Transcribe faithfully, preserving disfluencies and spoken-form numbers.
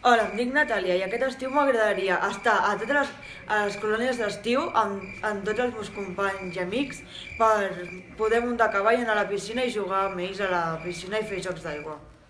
Hola, em dic Natàlia i aquest estiu m'agradaria estar a totes les, a les colònies d'estiu amb, amb tots els meus companys i amics per poder muntar a cavall, anar a la piscina i jugar amb ells a la piscina i fer jocs d'aigua.